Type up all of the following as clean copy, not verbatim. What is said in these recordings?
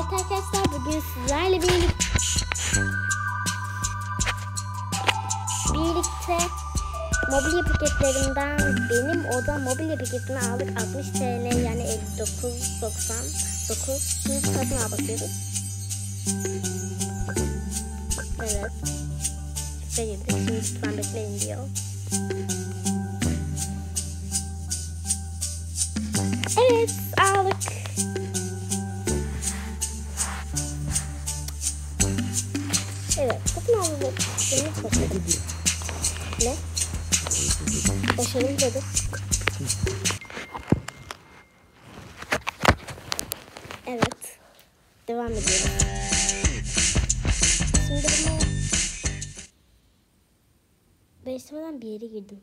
Evet arkadaşlar, bugün sizlerle birlikte mobilya paketlerinden benim oda mobilya paketini aldık. 60 TL yani 59.99. Şimdi satın al basıyoruz. Evet. Şifre girdik. Şimdi lütfen bekleyin diyor. Evet, aldık. Evet, satın aldık. Ne? Başarılı dedim. Evet. Devam ediyoruz. Şimdi bunu değiştirmeden bir yere girdim.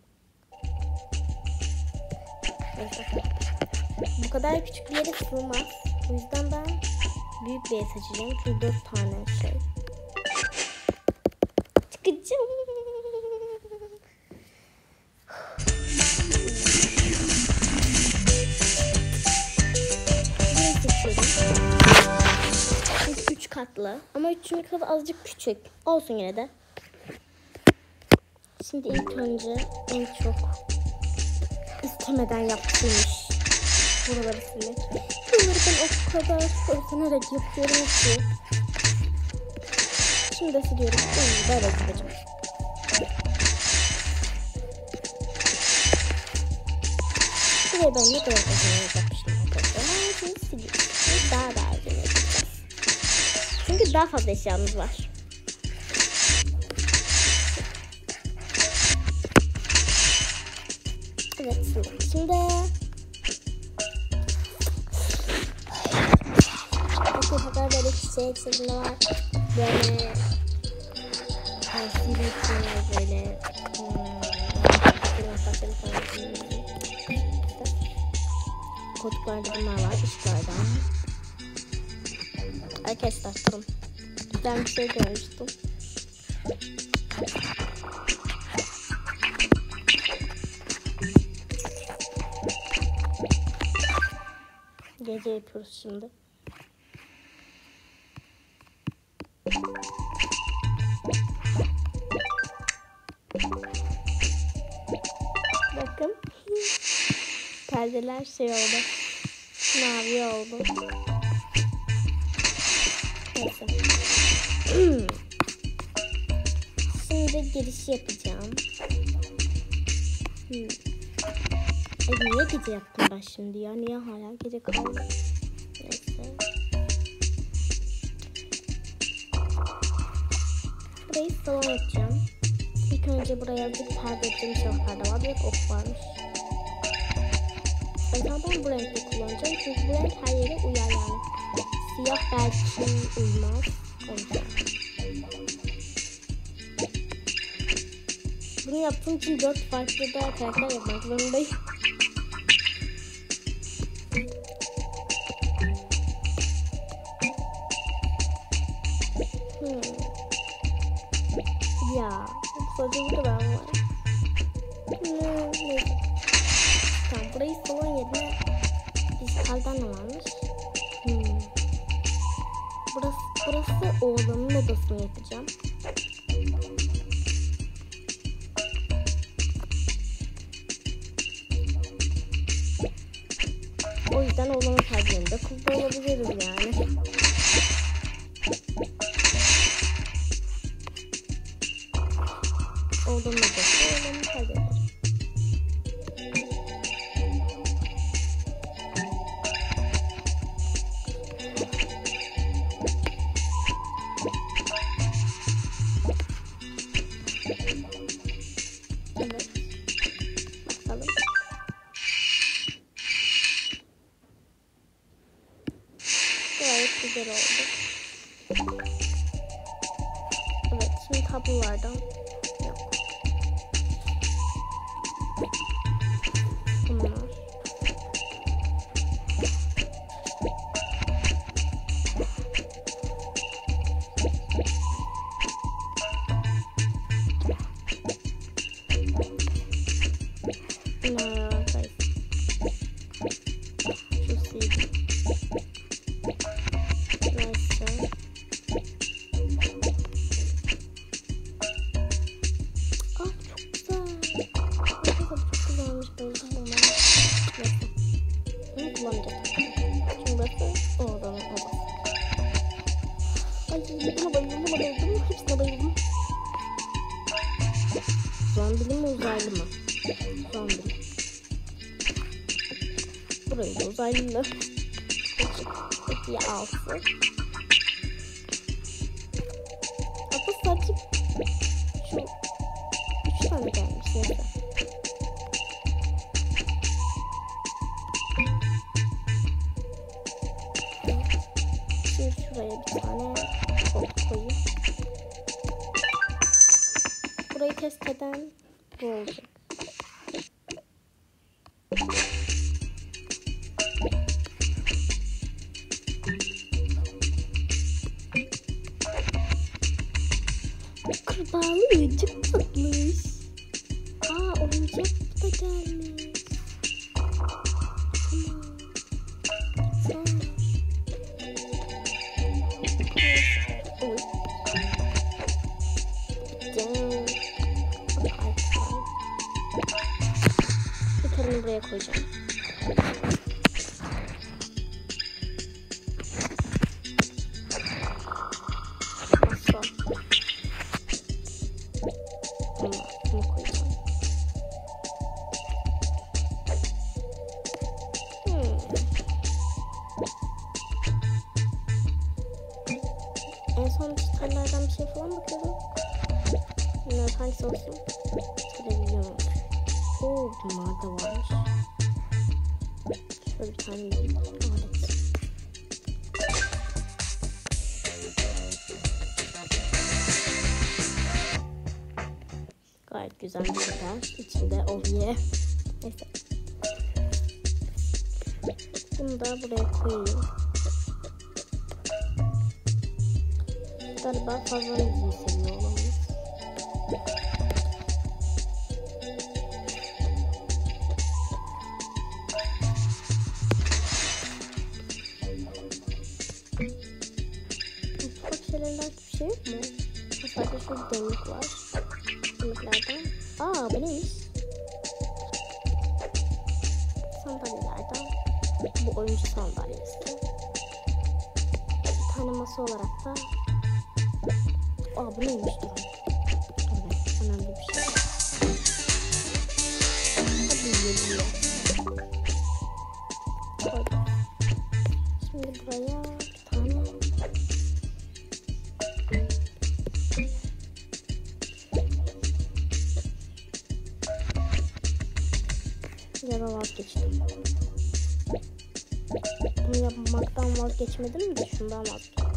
Evet. Bu kadar küçük bir yere sığmaz. O yüzden ben büyük bir yer seçeceğim. Çünkü 4 tane şey. Çıkacağım. Burayı seçiyorum. 3 katlı. Ama 3. katı azıcık küçük. Olsun yine de. Şimdi ilk önce en çok istemeden yaptığım iş buraları silmek. Bunları ben o kadar özenerek yapıyorum ki. Şimdi de siliyorum. Böyle sileceğim. Buraya ben ne kadar özenerek yapmıştım arkadaşlar. Şimdi siliyorum. Daha özenerek yapacağız. Çünkü daha fazla eşyamız var. Evet, şimdi bu kadar böyle çiçek şeklinde var. Böyle böyle koltuklarda bunlar var, ışıklardan. Arkadaşlar tamam. Ben bir şey görmüştüm. Gece yapıyoruz şimdi. Bakın. Perdeler şey oldu. Mavi oldu. Neyse. Şimdi giriş yapacağım. Niye gece yaptım ben şimdi ya? Niye hala gece kaldı? Neyse. Burayı salon yapacağım. İlk önce buraya bir perde ettiğim perde var. Bir ok varmış. O yüzden ben bu renkte kullanacağım. Çünkü bu renk her yere uyar yani. Siyah belki uymaz. O yüzden. Bunu yaptığım için 4 farklı da karakter yapmak zorundayım. Ya, sadece burada ben var. Neyse. Tamam, burayı salon yerine dijitalden de varmış. Burası oğlanın odasını yapacağım. O yüzden oğlanın tercihinde kız da olabiliriz yani. Oğlanın odası, oğlanın tercihleri. Evet. Bakalım. Gayet güzel oldu. Evet, şimdi tablolardan yok. Bunlar. Şu CD. Nice. uzaylı. Peki alsın. Ama sadece şu 3 tane gelmiş. Neyse. Şimdi şuraya bir tane kod koyayım. Burayı test eden bu olacak. Kurbağalı çok tatlış. Aa, oyuncak da gelmiş. Tamam. Oy. Canım. Bir tane buraya koyacağım. Masa. Bunu koyacağım. En son dijitallerden bir şey falan bakıyorum. Bunlar hangisi olsun? Televizyon. Oo, bunlar da varmış. Şöyle bir tane alet. Gayet güzel bir şeyler. İçinde ovye. Neyse. Bunu da buraya koyayım. Galiba fazla müziği seviyor olamaz. Mutfak şeylerinden bir şey yok mu? Sadece şu demlik var. Demliklerden. Aa, bu neymiş? Sandalyelerden. Bu oyuncu sandalyesi. Bir tane masa olarak da. Aa, bu neymiş? Evet, önemli bir şey. Hadi geliyor. Koydum. Şimdi buraya bir tane. Ya da vazgeçtim. Bunu yapmaktan vazgeçmedim de şundan vazgeçtim.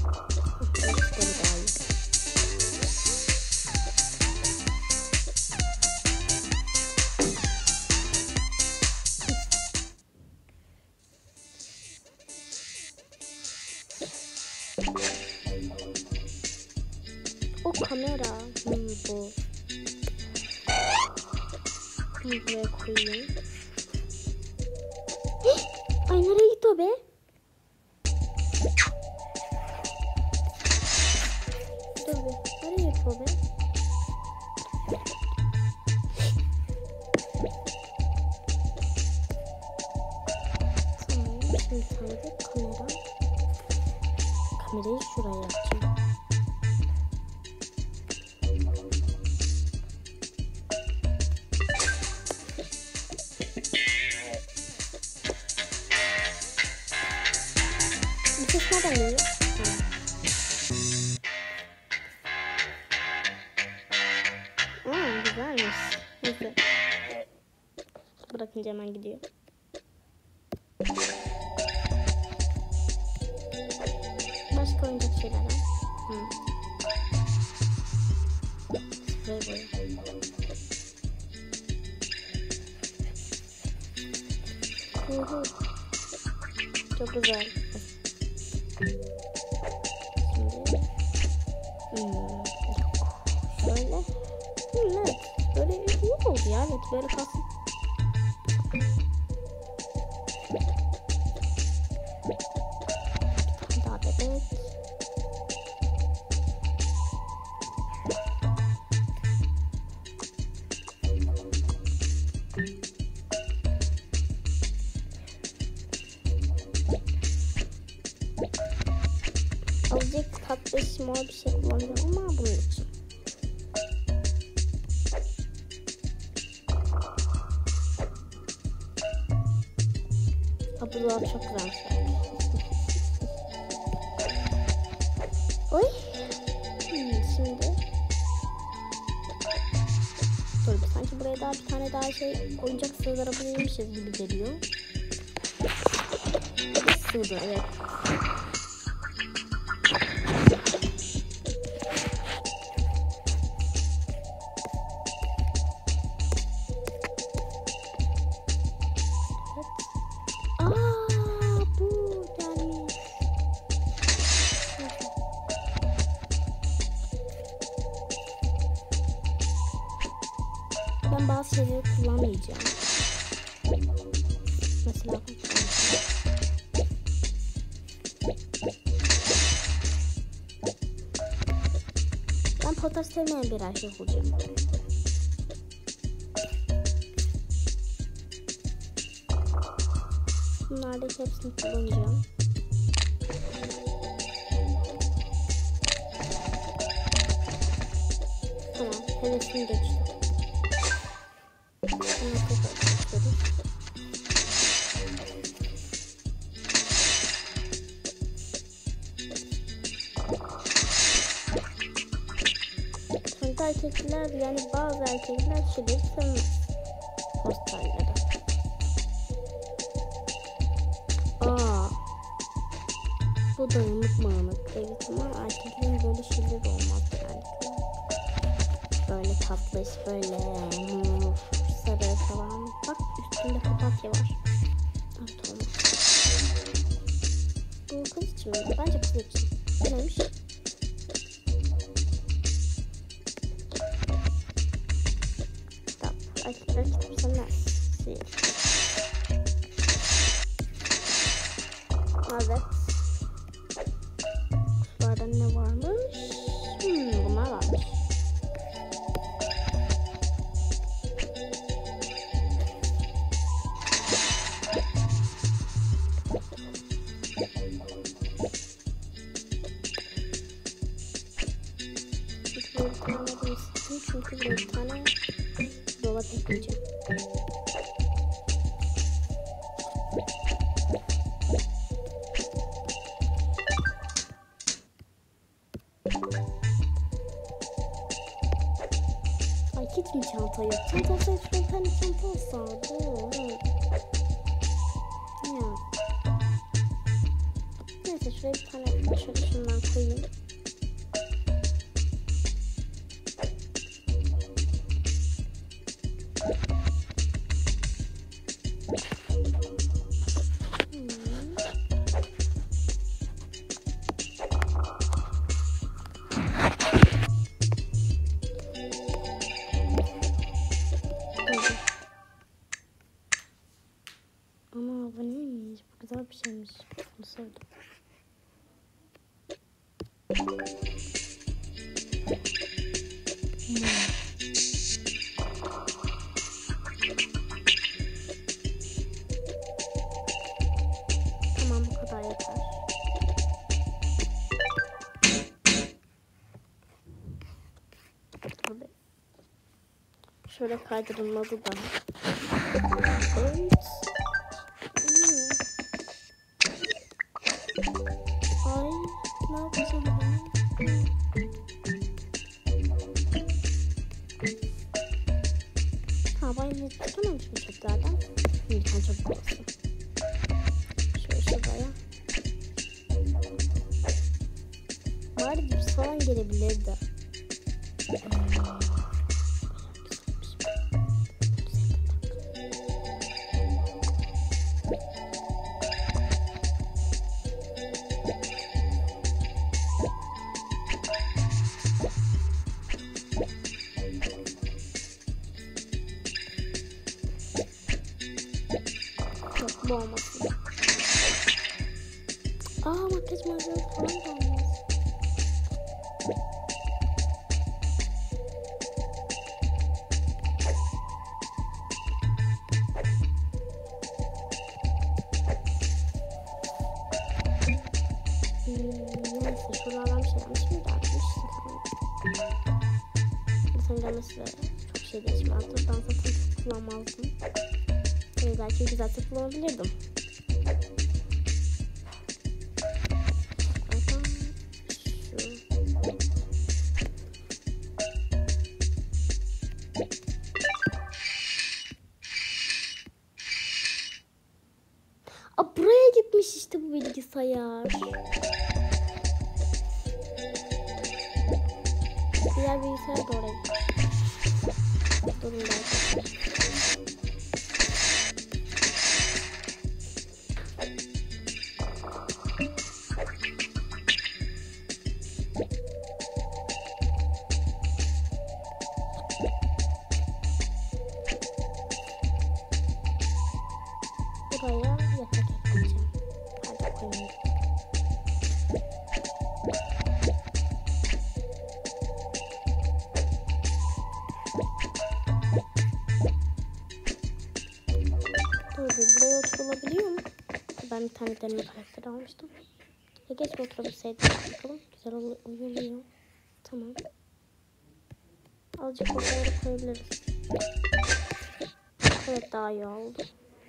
O kamera. Bu. Bunu buraya koyayım. Ay, nereye gitti o be? Dur be. Nereye gitti o be? Tamam. Şimdi sadece kamera. Kamerayı şuraya yapacağım. Bu ses nereden geliyor? Güzelmiş. Neyse. Bırakınca hemen gidiyor. Başka oyuncak şeyler var. Sprey boya. Çok güzel. Şimdi yok. Şöyle. Evet. Böyle iyi oldu ya. Evet, böyle kalsın. Daha bebek. Azıcık tatlı small bir şey kullanacağım ama bunun için. Abla Bu dolap çok güzelmiş. Oy. Şimdi. Dur, sanki buraya daha bir tane daha oyuncak sığdırabilirmişiz gibi geliyor. Sığdı, evet. Ben bazı şeyleri kullanmayacağım. Mesela ben potar sevmeyen bir erkek olacağım. Bunlardaki hepsini kullanacağım. Tamam, hevesini geçtim. Erkekler, yani bazı erkekler şeyleri sevmez. Postalları. Bu da unutmamak. Evet, ama erkeklerin böyle şeyleri olmaz genellikle. Böyle tatlış, böyle sarı falan. Bak, üstünde papatya var. Evet, olmaz. Bu kız için mi? Bence kız için. Neymiş? Erkekler kitap sevmez. Evet. Kutularda ne varmış? Bunlar varmış. Çünkü buraya bir tane dolap ekleyeceğim. Ay, hiç mi çanta yok? Çanta olsaydı şuraya bir tane çanta olsaydı. Ya. Neyse, şuraya bir tane şöyle şundan koyayım. Ama bu neymiş? Bu güzel bir şeymiş. Bunu sevdim. Tamam, bu kadar yeter. Tabii. Şöyle kaydırılmadı da. Evet. Ay, ne yapacağım ben? Ha, ben hiç tutamamışım çöplerden. Bir tane çöp olsun. Şöyle şuraya. Bari cips falan gelebilirdi. Bu olmasın. Makyaj malzemesi falan gelmez. Neyse, şuralardan bir şey yapmış mıydı? Atmıştı falan. Sen gelmesi çok şey değişmezdi. Ben zaten çok kullanmazdım. Belki güzel kullanabilirdim. bilgisayar. Diğer bilgisayar da oraya. Durun belki. Buraya yatak ekleyeceğim. Hadi koyayım. Dur, buraya oturulabiliyor mu? Ben bir tane deneme karakteri almıştım. Keşke oturabilseydim. Bakalım. Güzel uyuyor. Tamam. Azıcık oraya koyabiliriz. Evet, daha iyi oldu.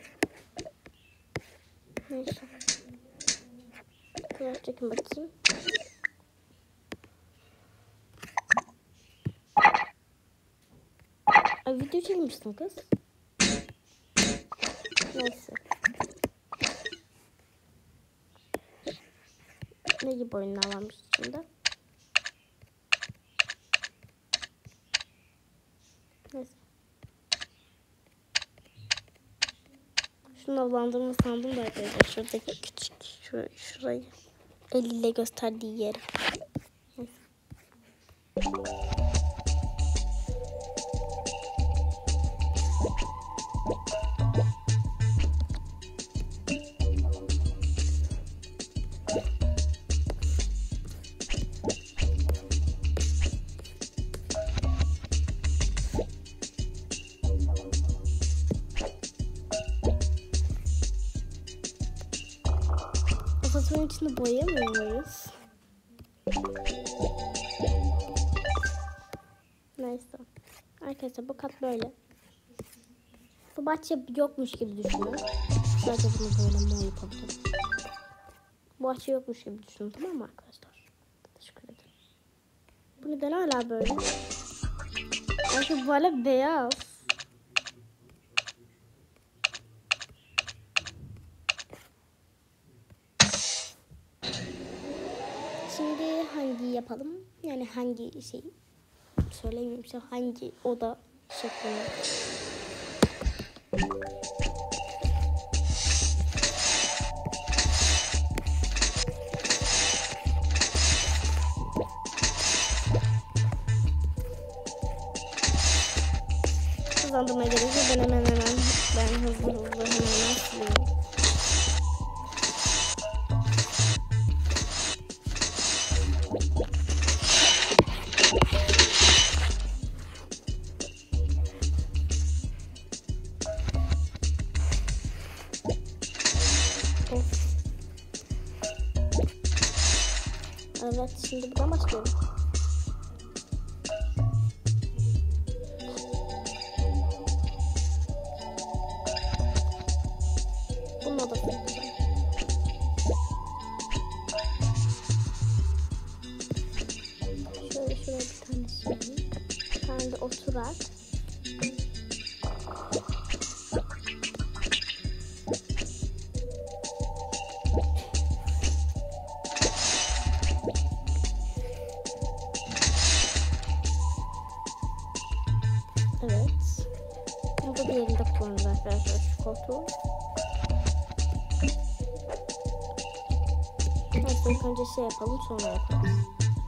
Neyse. Biraz çekin bakayım. Ay, video çekmişsin kız. Neyse. Ne gibi oyunlar varmış içinde? Neyse. Şunu avlandırma sandım da arkadaşlar. Şuradaki küçük şurayı eliyle gösterdiği yeri. Neyse. Asansörün içinde boyayamıyor muyuz? Neyse. Arkadaşlar bu kat böyle. Bu bahçe yokmuş gibi düşünün. Sadece bunu böyle mor yapabilirim. Bu bahçe yokmuş gibi düşünün, tamam mı arkadaşlar? Teşekkür ederim. Bu neden hala böyle? Çünkü böyle beyaz. Şimdi hangi yapalım? Yani hangi şey? Söyleyeyim işte, hangi oda şeklinde. Hızlandırmaya gerek yok. Ben hızlı hemen sileyim. Evet, şimdi buradan başlıyorum. Bunun odası yapacağım. Şöyle şuraya bir tane söyleyeyim. Bir tane de oturak. Evet. Burada bir yerinde kullanıyoruz arkadaşlar şu koltuğu. Neyse, ilk önce şey yapalım, sonra yapalım.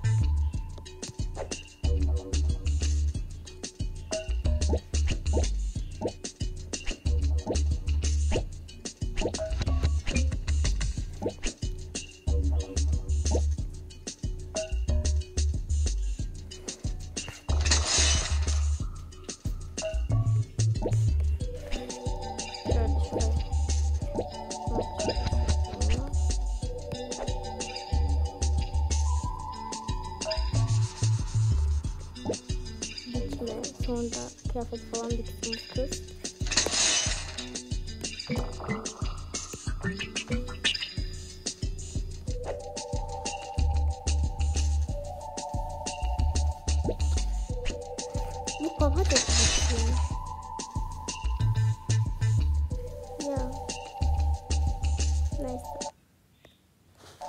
Sonra kıyafet falan diktim kız. Bu papatya diktim. Ya. Neyse.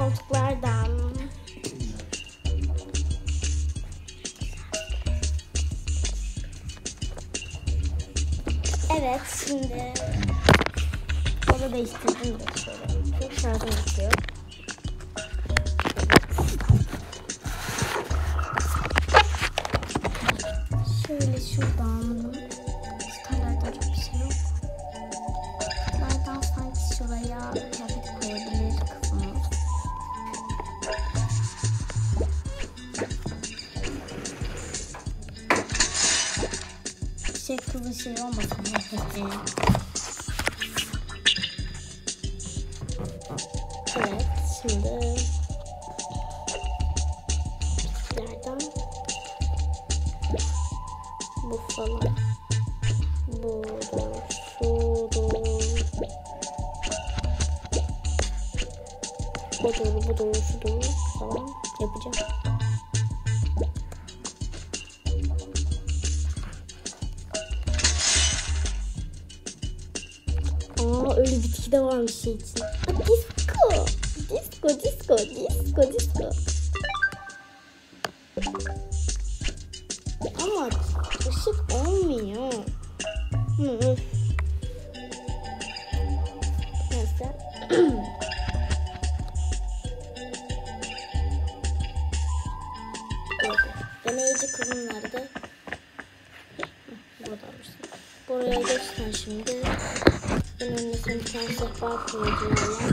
koltuklardan. Evet, şimdi onu değiştirdim de şöyle. Çünkü şarjım bitiyor. Şöyle şuradan. Standarttan çok bir şey yok. Bunlardan sanki şuraya kıyafet koyabilir kızımız. Kızın şey olmasın. Evet, şimdi nereden? Bu falan. Budur, şudur. Budur, şudur falan yapacağım. Öyle bitki de varmış şey için. Disco. Ama ışık olmuyor. Neyse. Deneyici kızım nerede? Buradaymış. Buraya geçsen şimdi. Ben önüne bir tane sehpa koyacağım.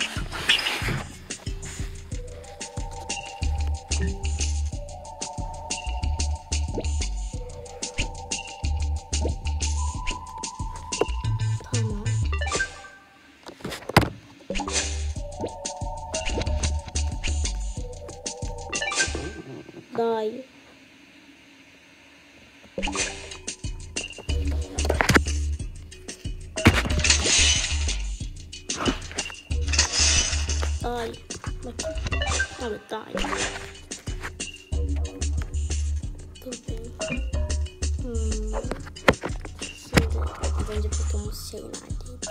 Tamam. Daha iyi. Daha iyi. Bakın. Evet, daha iyi. Dur benim. Şimdi az önce bulduğumuz şey neredeydi?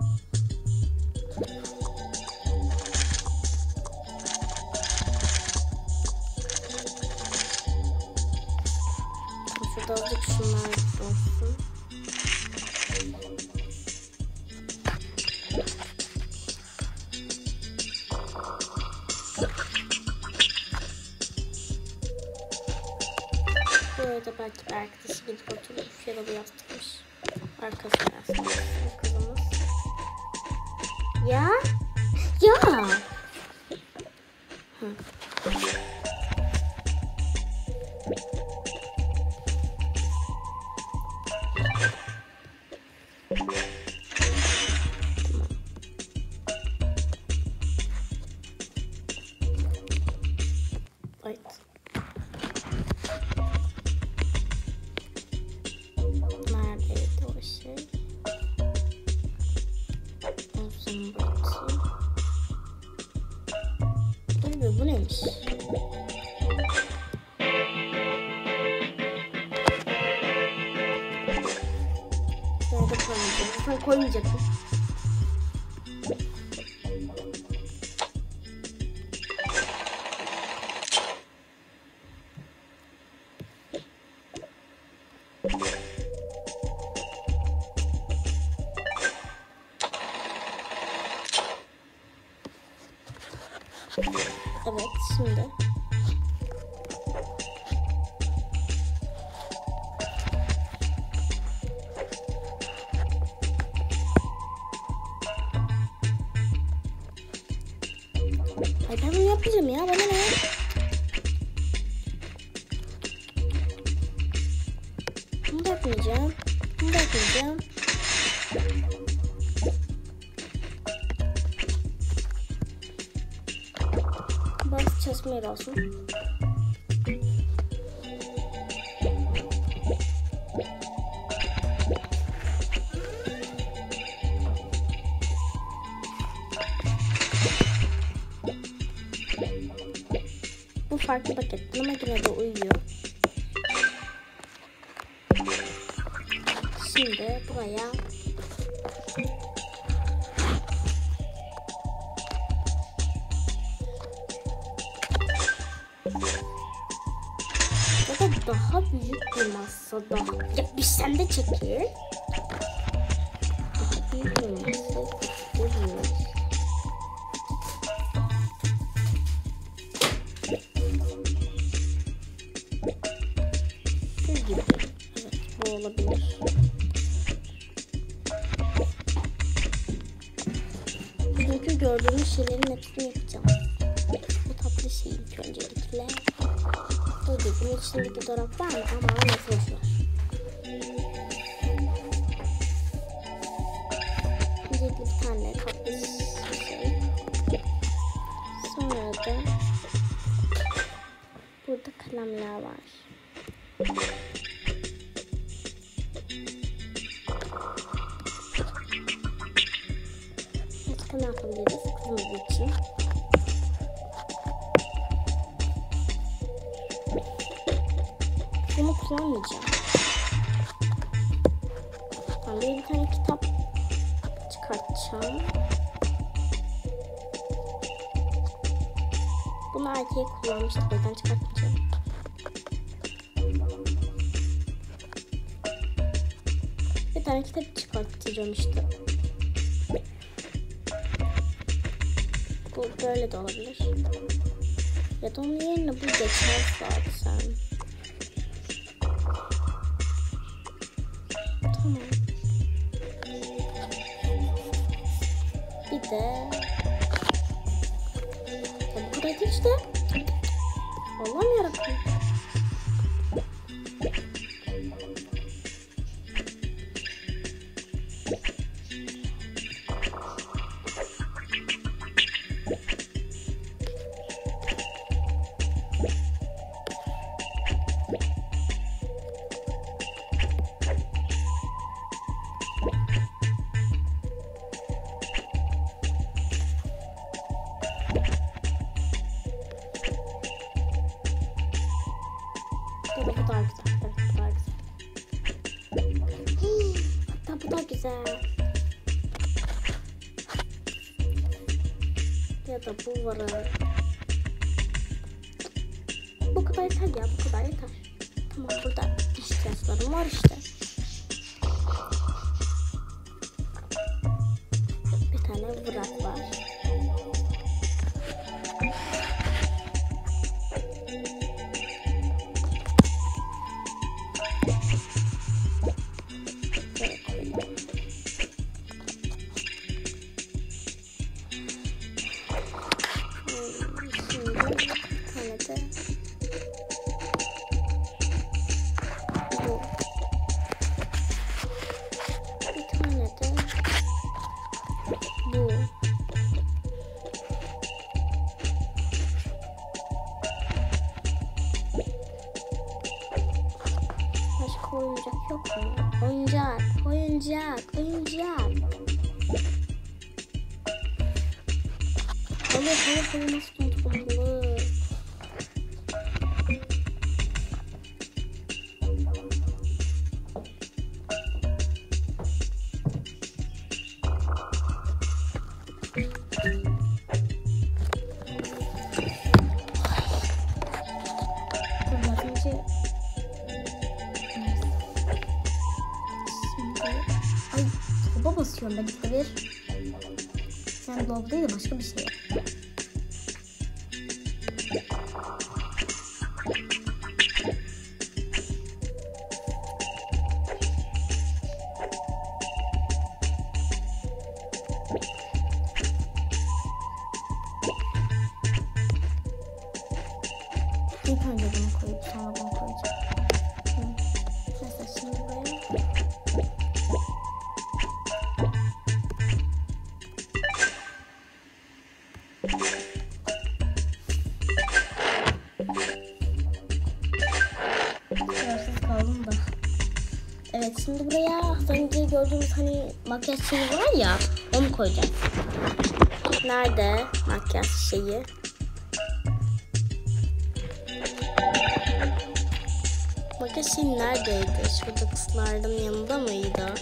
Şurada azıcık şunlar olsun. Burada belki bir arkadaşı gidip oturmuş ya da bu yastıkmış. Arkasına yastıkmış kızımız. Ya. Evet. Neredeydi o şey? Uzun batı. Dur bu neymiş? Nerede koymayacağım? Sen koymayacaksın. Evet, şimdi ay ben bunu yapacağım ya, bana ne? Bunu da yapmayacağım. Bas çalışmaya olsun. Bu farklı paket ama yine de uyuyor. Şimdi buraya masada. Ya bir sen de çekil. Şu gibi. Evet, bu olabilir. Bugünkü gördüğümüz şeylerin hepsini yapacağım. Bu tatlı şey ilk öncelikle. O dediğim içindeki dolap var mı? Ama nasıl var? Öncelikle bir tane tatlı şey. Sonra da burada kalemler var. Başka ne yapabiliriz kızımız için? Bunu kullanmayacağım. Ben bir tane kitap çıkartacağım. Bunu erkeğe kullanmıştık. O yüzden çıkartmayacağım. Bir tane kitap çıkartacağım işte. Bu böyle de olabilir. Ya da onun yerine bu geçer zaten. Tamam. Bir de ya bu kadar işte. Allah'ım yarabbim. Ya da bu daha güzel. Evet, bu daha güzel. Hatta bu da güzel. Ya da bu var. Bu kadar yeter ya. Bu kadar yeter. Tamam, burada ihtiyaçlarım var işte. Bir tane vırak var. Oyuncak yok mu? Oyuncak. Halı nasıl kontrollü? Ay, topa basıyorum ben işte bir. Sen dolap değil de başka bir şey. İlk önce bunu koyup sonra bunu koyacağım. Mesela şimdi buraya. Kararsız kaldım da. Evet, şimdi buraya az önce gördüğümüz hani makyaj şeyi var ya, onu koyacağım. Nerede makyaj şeyi? Makyaj şeyi neredeydi? Şurada kızlardan yanında mıydı?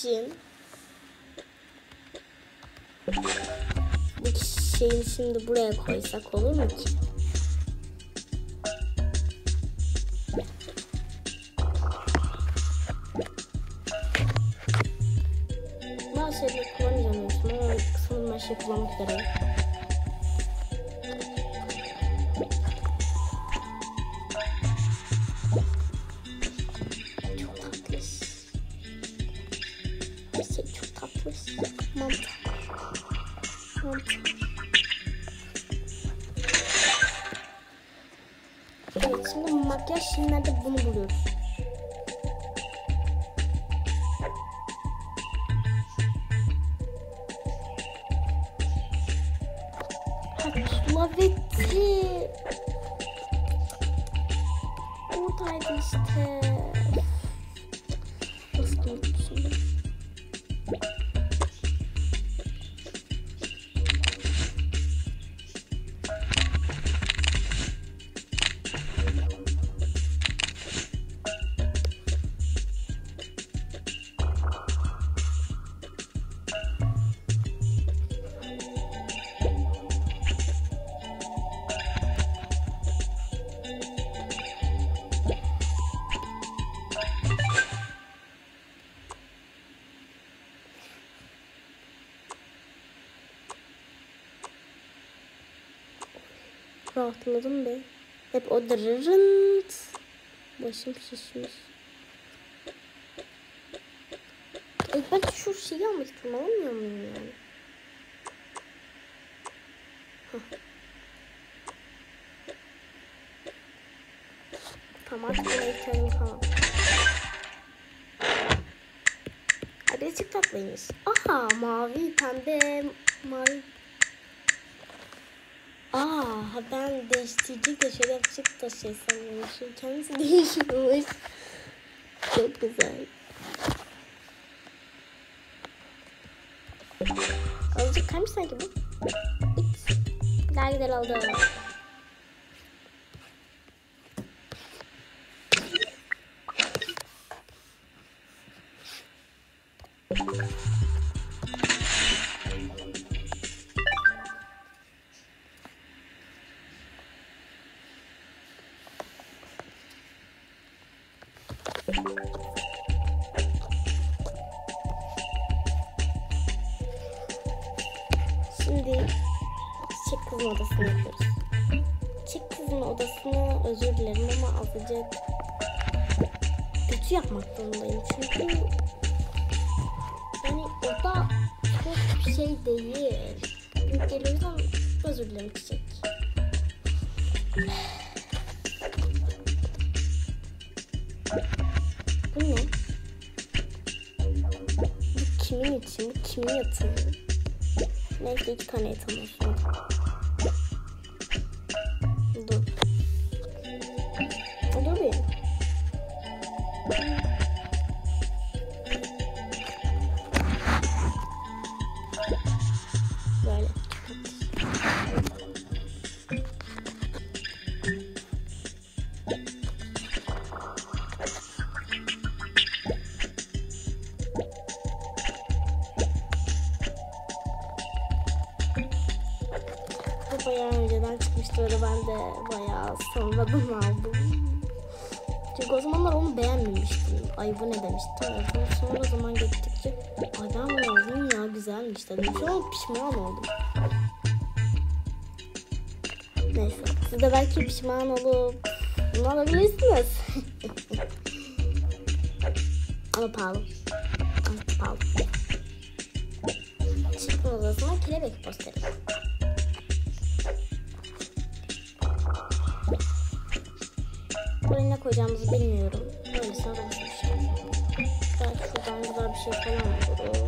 için. Bu şeyi şimdi buraya koysak olur mu ki? Bazı şeyleri kullanacağım ama sanırım her şeyi kullanmak üzere. Çok tatlış. Her şey çok tatlış. Mantık. Evet, şimdi makyaj şimdilerde bunu buluyoruz. Laveti. Buradaydı işte. Nasıl unutmuşum? Rahatladım be. Hep o dırırınt. Başım şişmiş. Ben şu şeyi almak istiyorum. Alamıyor muyum yani? Tamam, artık buna ihtiyacım kalmadı. Birazcık tatlıymış. Aha, mavi, pembe, mavi. Ben değiştirecek de şöyle yapacak da şey sanıyormuşum. Kendisi değişiyormuş. Çok güzel. Azıcık kaymış sanki bu. Daha güzel oldu. Şimdi çiçek kızın odasını yapıyoruz. Çiçek kızın odasını özür dilerim ama azıcık kötü yapmak zorundayım. Çünkü yani oda çok bir şey değil. Büyük geliyor ama özür dilerim çiçek. Bu ne? Bu kimin için? Bu kimin yatağı? Neyse 2 tane yatağım olsun. Dur. Dur bir. Böyle. Bayağı önceden çıkmıştı öyle, ben de bayağı sonradan aldım. Çünkü o zamanlar onu beğenmemiştim. Ay bu ne demiştim. Sonra o zaman gittikçe ay ben bunu aldım ya, güzelmiş dedim. Şu an pişman oldum. Neyse, siz de belki pişman olup bunu alabilirsiniz. Ama pahalı. Pahalı. Çıkma odasına kelebek posteri. Buraya ne koyacağımızı bilmiyorum. Öylesine basmışım. Belki şuradan güzel bir şey falan buluruz.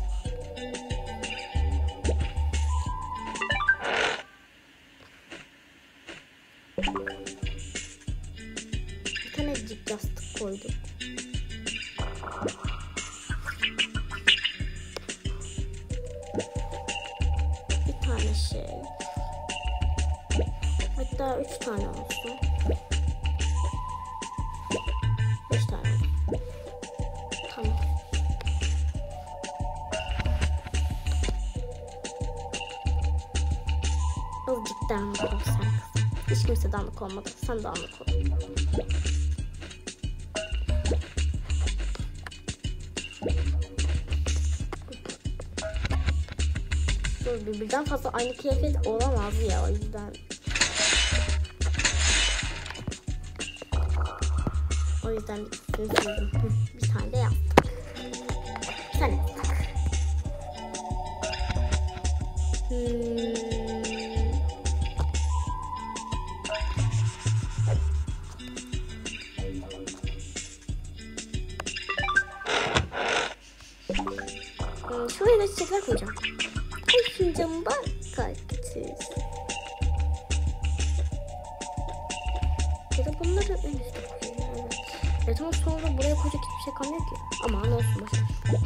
Bir tanecik yastık koyduk. Bir tane şey. Hatta 3 tane olsun. 5 tane. Tamam. Azıcık dağınık ol sen kızım. Hiç kimse dağınık olmadı. Sen dağınık ol. Birden fazla aynı kıyafet olamaz ya, o yüzden. O yüzden bir tane de yaptık. Bir tane yaptık. Şuraya da çiçekler koyacağım. Ay fincanımda kaktüs. Ya da bunları en üstte koyayım. Evet. Ama sonra buraya koyacak hiçbir şey kalmıyor ki. Aman olsun boşver.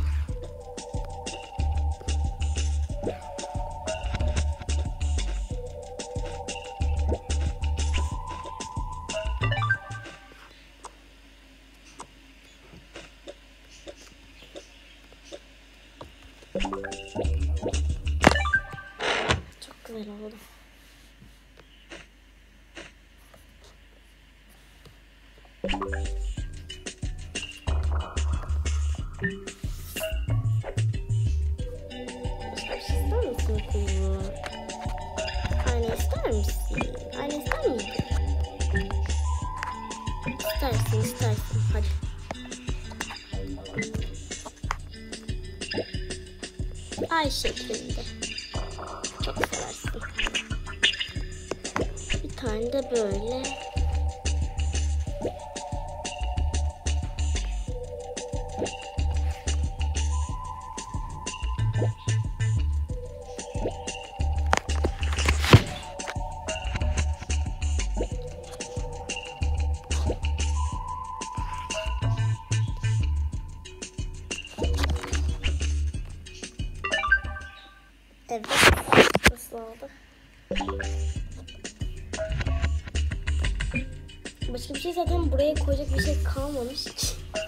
Çok güzel oldu. İster misin kuzum? Anne ister misin? Anne ister miydin? İstersin. Hadi. Ay şeklinde. Çok seversin. Bir tane de böyle. Evet. Nasıl oldu? Başka bir şey zaten buraya koyacak bir şey kalmamış ki.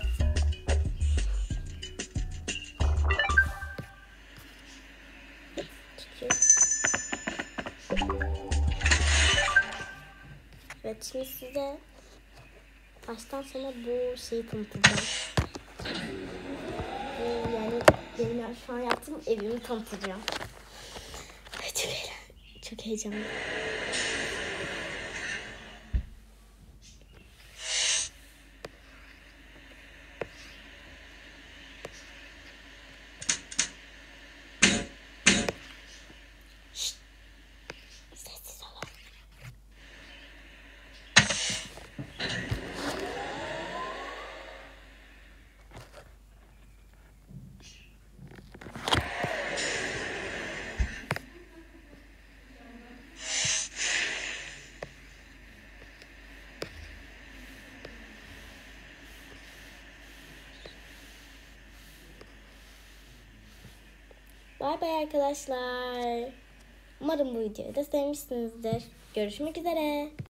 Evet, şimdi size baştan sona bu şeyi tanıtacağım. Yani benim şu an yaptığım evimi tanıtacağım. Çok heyecanlı. Şşt. Sessiz olun. Bay bay arkadaşlar. Umarım bu videoyu da sevmişsinizdir. Görüşmek üzere.